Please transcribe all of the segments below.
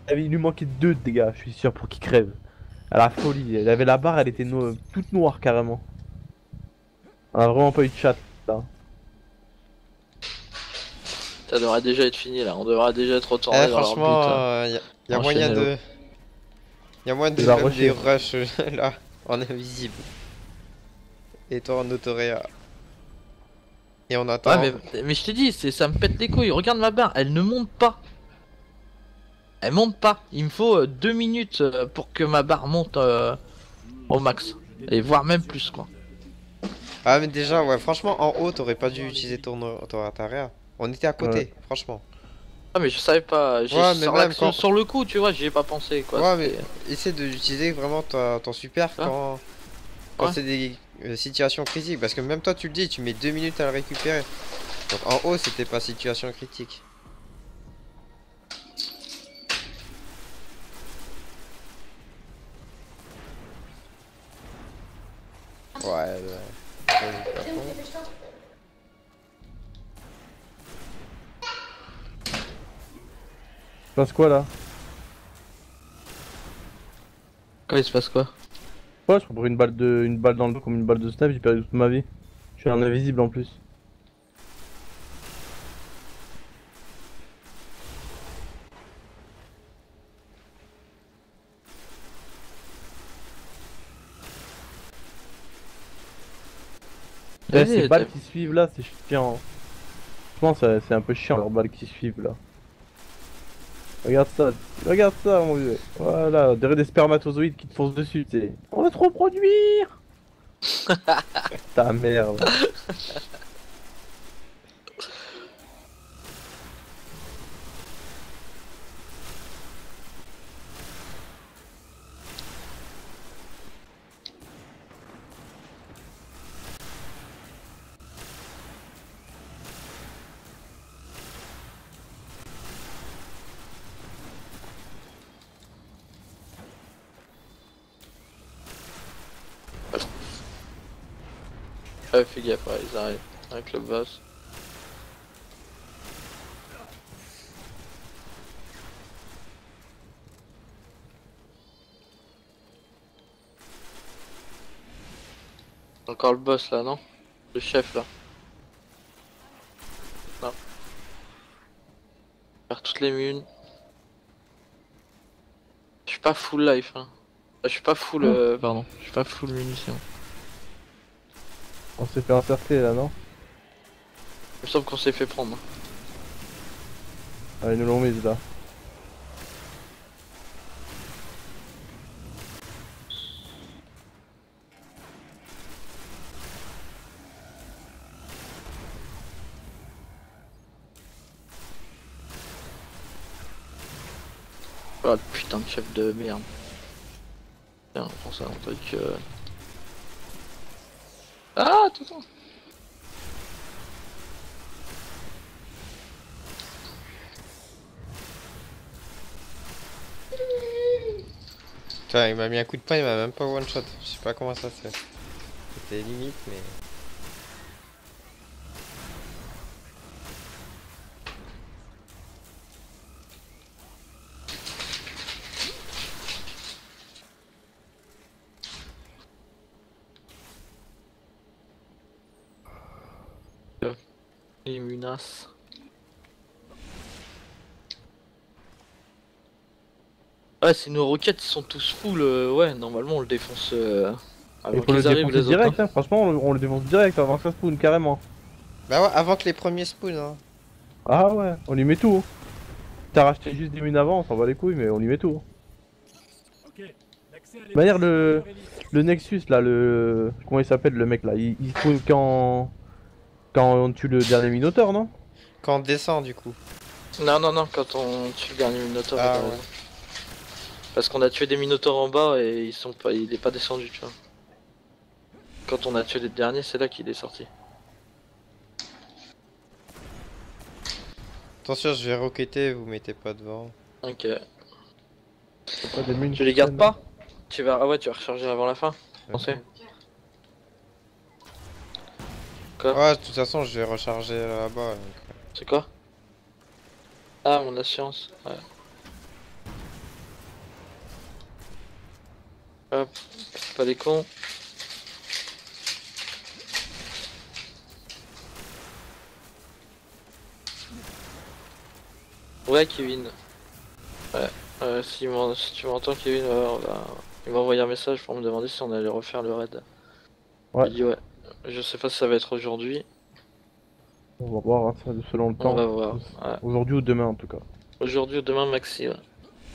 Il lui manquait 2 de dégâts, je suis sûr, pour qu'il crève. À la folie. Elle avait la barre, elle était toute noire carrément. On a vraiment pas eu de chat là. Ça devrait déjà être fini là, on devra déjà être Eh, retourné dans leur but. franchement, y a moyen Enchaîner. de. Y a moyen De de la même des rusher. rushs là, en invisible. Et toi en autoréa. Et on Ouais, attend. mais je t'ai dit, ça me pète les couilles. Regarde ma barre, elle ne monte pas. Elle monte pas. Il me faut 2 minutes pour que ma barre monte au max. Et voire même plus quoi. Ah, mais déjà, ouais, franchement, en haut, t'aurais pas dû utiliser ton autoréa. On était à Ouais. côté, franchement. Ah mais je savais pas, j'ai Ouais, mais sur même l'action quand. sur le coup, tu vois, j'y ai pas pensé quoi. Ouais, mais C'était. essaie d'utiliser vraiment ton super Ah, quand ouais. c'est des situations critiques. Parce que même toi, tu le dis, tu mets 2 minutes à le récupérer. Donc en haut, c'était pas situation critique. Ouais, vas-y, fais à fond. Passe quoi là? Quand il se passe quoi? Ouais, je prends une balle dans le dos comme une balle de snipe, j'ai perdu toute ma vie. Je suis un invisible en plus. Eh, ces Vas-y, balles qui suivent là, c'est chiant. Je pense que c'est un peu chiant leurs balles qui suivent là. Regarde ça mon vieux. Voilà, on dirait des spermatozoïdes qui te foncent dessus, tu sais. On va trop produire. Ta merde. ouais, fais gaffe, ouais, ils arrivent avec le boss. Encore le boss là, non? Le chef là. Non. Faire toutes les munes. Je suis pas full life, hein. Je suis pas full, Hein, pardon. Je suis pas full munitions. on s'est fait encercler là, non? Il me semble qu'on s'est fait prendre. Ah, ils nous l'ont mise là. Oh le putain de chef de merde. Tiens, on pense à un truc. Ah, attends. Tiens, il m'a mis un coup de poing, il m'a même pas one shot. Je sais pas comment ça se fait. C'était limite, mais. Les menaces. Ouais, si nos roquettes sont tous full, ouais, normalement on le défonce Il avant faut le qu'ils arrivent défoncer les autres. Hein. direct, hein. Franchement, on le défonce direct avant que ça spawn carrément. Bah ouais, avant que les premiers spawns, hein. Ah ouais, on lui met tout. Hein. T'as racheté juste des mines avant, on s'en bat les couilles, mais on lui met tout. Ok, l'accès à De manière, l'évasion est libre. le Nexus là, comment il s'appelle le mec là? Il spawn quand on tue le dernier Minotaur, non? Quand on descend, du coup. Non, non, non, quand on tue le dernier Minotaur, t'as Ah ouais. raison. Parce qu'on a tué des Minotaurs en bas et il est pas descendu, tu vois. Quand on a tué les derniers, c'est là qu'il est sorti. Attention, je vais roqueter, vous mettez pas devant. Ok. Y'a pas des mines Tu qui les gardes traînent là? pas? Ah ouais, tu vas recharger avant la fin. Pensez. Quoi? Ouais, de toute façon, je vais recharger là-bas. C'est quoi? Ah, mon assurance. Ouais. Hop, pas des cons. Ouais, Kevin. Ouais, si tu m'entends, Kevin, il m'a envoyé un message pour me demander si on allait refaire le raid. Ouais. J'ai dit ouais. Je sais pas si ça va être aujourd'hui. On va voir hein, ça selon le temps. On va voir. Ouais. Aujourd'hui ou demain en tout cas. Aujourd'hui ou demain, maxi. Ouais.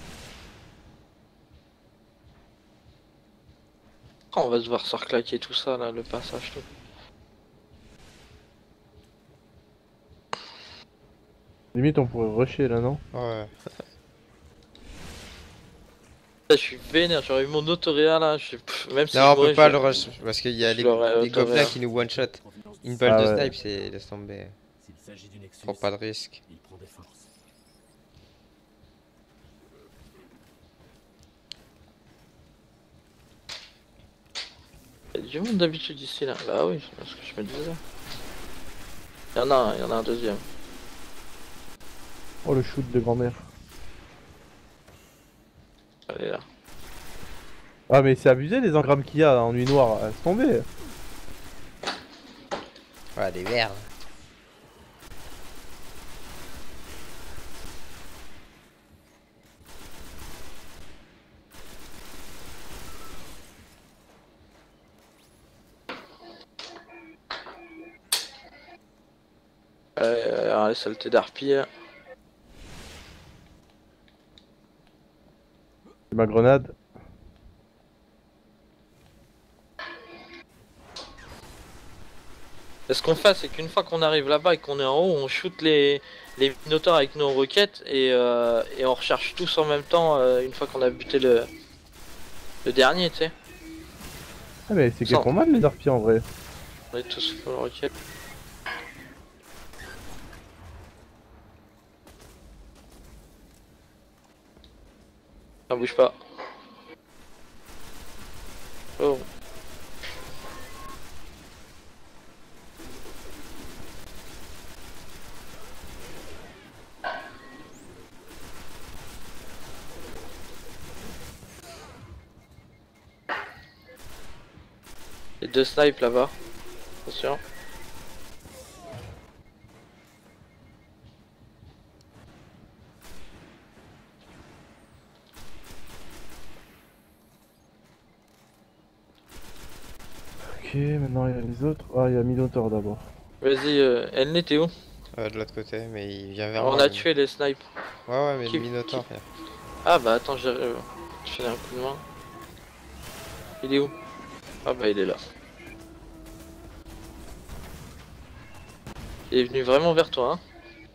Oh, on va devoir se reclaquer tout ça là, le passage tout. Limite on pourrait rusher là non? Ouais. Là, je suis vénère, j'aurais eu mon autoréa là, même si Non, je on mourais, peut pas je- le rush parce qu'il y a je l'aurais les gobelins autoréa. qui nous one shot. Providence. Une balle Ah de ouais. snipe, c'est laisse tomber. S'il s'agit d'une Nexus, Prends pas de risque. il prend des forces. Il y a du monde d'habitude ici là. Bah oui, c'est ce que je me disais. Il y en a un deuxième. Oh le shoot de grand-mère. Allez là. Ah mais c'est abusé les engrammes qu'il y a en nuit noire, laisse tomber. Ouais, des merdes. Alors les saletés d'harpie. C'est ma grenade. Et ce qu'on fait, c'est qu'une fois qu'on arrive là-bas et qu'on est en haut, on shoot les minotaures avec nos roquettes et on recharge tous en même temps une fois qu'on a buté le dernier, tu sais. Ah mais c'est Sans- pas mal les harpies en vrai. On est tous full roquettes. Ça bouge pas. Oh. Les deux snipes là-bas. Attention. Ok maintenant il y a les autres. Ah il y a Minotaur d'abord. Vas-y, Elney, t'es où? De l'autre côté, mais il vient vers On moi. a mais- tué les snipes. Ouais, mais Qui- le Minotaur. frère. Ah bah attends, je fais un coup de main. Il est où? Ah bah il est là. Il est venu vraiment vers toi, hein.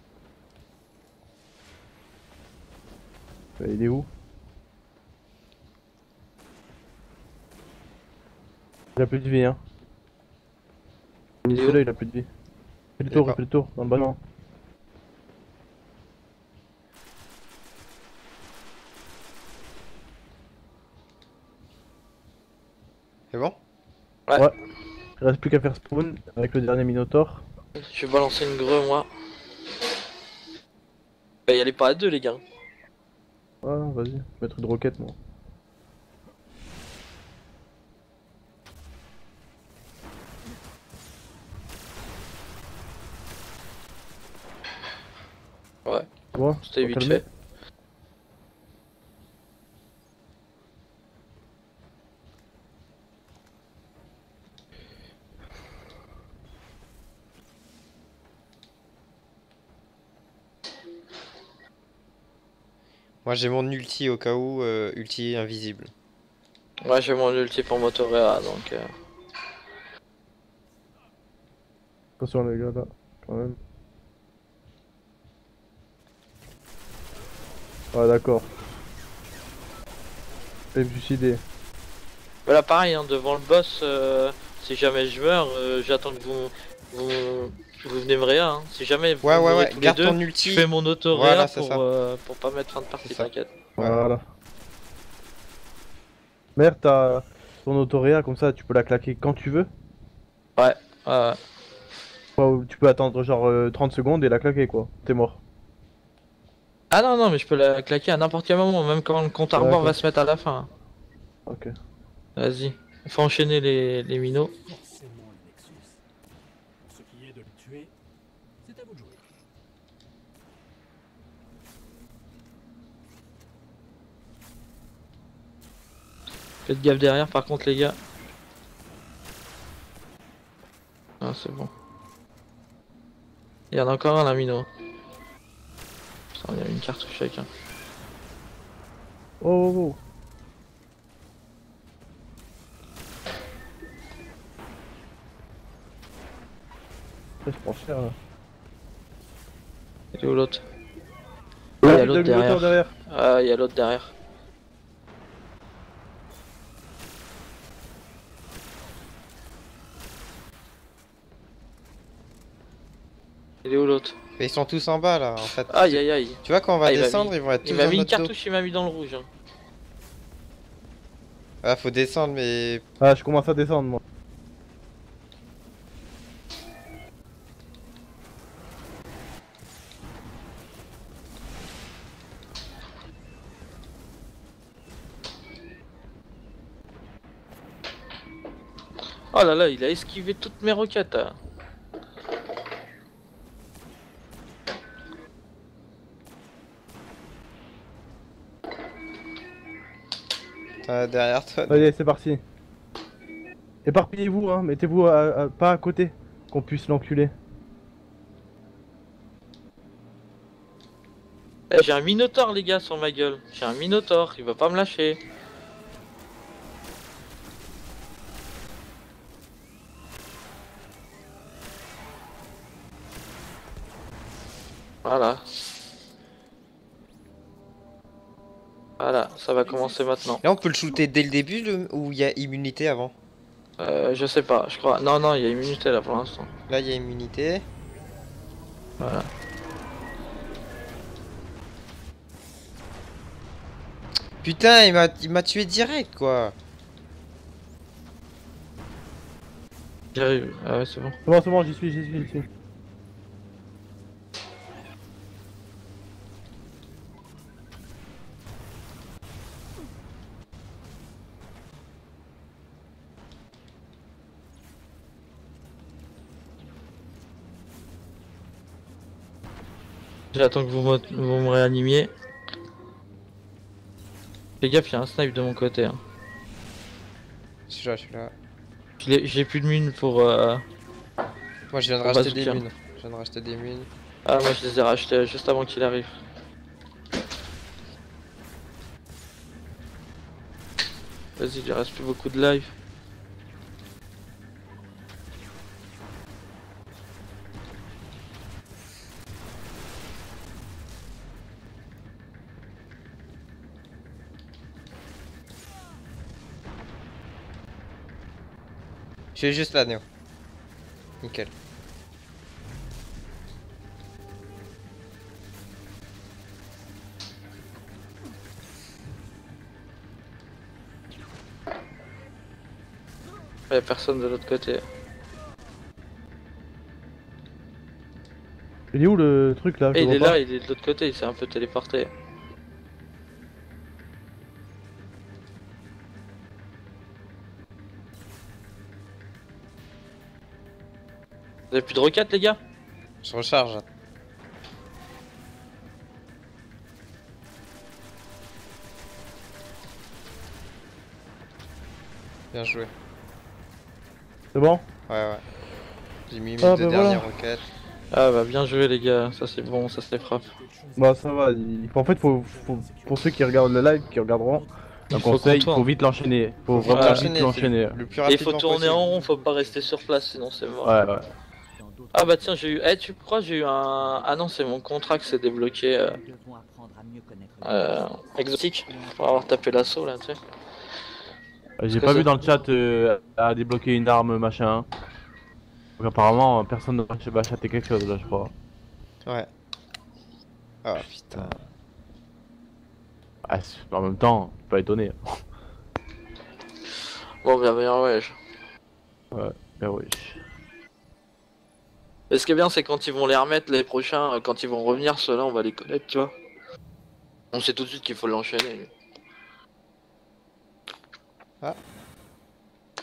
Il est où? Il a plus de vie hein. Il est où? Celui-là il a plus de vie. Fais le Il est tour, pas- fais le tour, dans le ballon. C'est bon? Il reste plus qu'à faire spawn avec le dernier Minotaur. Je vais balancer une greu moi. Bah y allez pas à deux les gars. Ah vas-y, je vais mettre une roquette moi. Ouais, Ouais, c'était faut vite calmer. fait. Moi j'ai mon ulti au cas où, ulti invisible. Ouais, j'ai mon ulti pour Motorea donc. Attention les gars là, quand même. Ouais d'accord. Je vais me suicider. Voilà, pareil, hein, devant le boss, si jamais je meurs, j'attends que vous venez me réa. Hein. Si jamais vous Ouais, ouais, mourrez ouais, tous les garde deux, ton je ulti. fais mon auto Voilà, réa c'est pour pas mettre fin de partie, C'est ça. t'inquiète. Ouais. Voilà. Merde, t'as ton autoréa comme ça, tu peux la claquer quand tu veux. Ouais. Tu peux attendre genre 30 secondes et la claquer quoi. T'es mort. Ah non, non, mais je peux la claquer à n'importe quel moment, même quand le compte à rebours D'accord. va se mettre à la fin. Ok. Vas-y. Faut enchaîner les minots. Forcément le Nexus. Pour ce qui est de le tuer, c'est à vous de jouer. Faites gaffe derrière par contre les gars. Ah c'est bon. Il y en a encore un là minot. Putain, il y a une cartouche chacun. Oh, oh, oh. Ça se prend cher là. Il est où l'autre? Ah, il y a il a l'autre mis le moteur derrière. derrière. Ah il y a l'autre derrière. Il est où l'autre? Mais ils sont tous en bas là en fait. Aïe aïe aïe. Tu vois quand on va Ah, il m'a descendre, mis- ils vont être Il tous m'a dans mis une notre dos. cartouche, il m'a mis dans le rouge. Hein. Ah faut descendre mais... Ah, je commence à descendre moi. Oh là là, il a esquivé toutes mes roquettes. Hein. derrière toi. Allez, c'est parti. Éparpillez-vous, hein. Mettez-vous pas à côté. Qu'on puisse l'enculer. Eh, j'ai un minotaure les gars sur ma gueule. J'ai un minotaure, il va pas me lâcher. Voilà. Voilà, ça va commencer maintenant. Là on peut le shooter dès le début ou il y a immunité avant? Je sais pas, je crois. Non, non, il y a immunité là pour l'instant. Là il y a immunité. Voilà. Putain il m'a tué direct quoi. J'arrive. Ah ouais, c'est bon. C'est bon, j'y suis, j'y suis. J'attends que vous me réanimiez. Fais gaffe, il y a un snipe de mon côté. Hein. Je suis là, je suis là. J'ai plus de mine pour. Moi je viens de On va racheter se des dire. mines. Je viens de racheter des mines. Ah, moi je les ai rachetés juste avant qu'il arrive. Vas-y, il reste plus beaucoup de live. Je suis juste là Néo. Nickel. Y'a personne de l'autre côté. Il est où le truc là? Je Et le il est vois pas. là, il est de l'autre côté, il s'est un peu téléporté. Vous avez plus de roquettes les gars? Je recharge. Bien joué. C'est bon? Ouais ouais. J'ai mis mes Ah, deux bah dernières voilà. roquettes. Ah bah bien joué les gars, ça c'est bon, ça se les frappe. Bah ça va, en fait pour ceux qui regardent le live, qui regarderont, Il un faut conseil, qu'on tourne. faut vite l'enchaîner. Faut Faut vraiment enchaîner, vite c'est l'enchaîner. le plus Et il rapidement faut tourner possible. en rond, faut pas rester sur place sinon c'est mort. Ouais, ouais. Ah bah tiens j'ai eu... Eh tu crois j'ai eu un... Ah non c'est mon contrat qui s'est débloqué exotique pour avoir tapé l'assaut là tu sais. J'ai que pas ça- vu dans le chat à débloquer une arme machin. Donc apparemment personne ne va acheter quelque chose là je crois. Ouais. Ah putain. Ah, en même temps, je suis pas étonné. Bon bien ouais. Mais oui. Et ce qui est bien c'est quand ils vont les remettre les prochains, quand ils vont revenir ceux-là on va les connaître tu vois. On sait tout de suite qu'il faut l'enchaîner.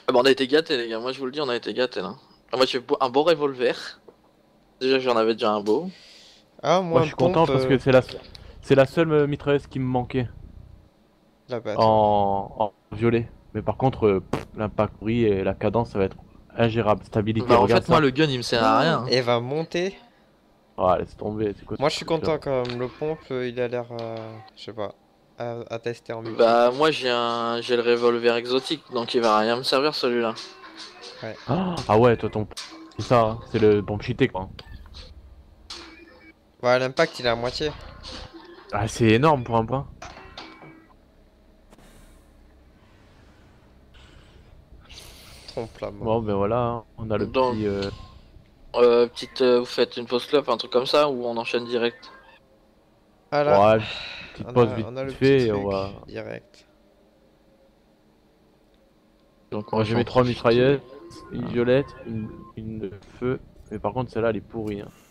Ah bah on a été gâtés les gars, moi je vous le dis, on a été gâtés là. Moi j'ai un beau revolver. Déjà j'en avais déjà un beau. Ah, Moi moi, je suis content parce que c'est la seule mitrailleuse qui me manquait l'abattoir. en violet. Mais par contre, l'impact bruit et la cadence, ça va être ingérable. Stabilité, Bah en regarde fait moi ça. le gun il me sert à rien. Hein. Et va monter. Ah, laisse tomber, c'est quoi ce Moi, je suis truc, là? content quand même. Le pompe, il a l'air, je sais pas, à tester en multi. Bah moi j'ai le revolver exotique donc il va rien me servir celui-là. Ah ouais, toi ton... C'est ça, hein, c'est le pompe cheaté quoi. Ouais, l'impact, il est à moitié. Ah, c'est énorme pour un point. Trompe là, moi. Bon ben voilà, hein, on a le Donc petit... petite vous faites une pause clope, un truc comme ça ou on enchaîne direct. Ah là, Ouais, petite pause vite on a le fait petit et truc on va... direct. Donc Moi je j'ai vais en mes 3 profiter. mitrailleuses, une violette, une de feu. Mais par contre celle-là elle est pourrie. Hein.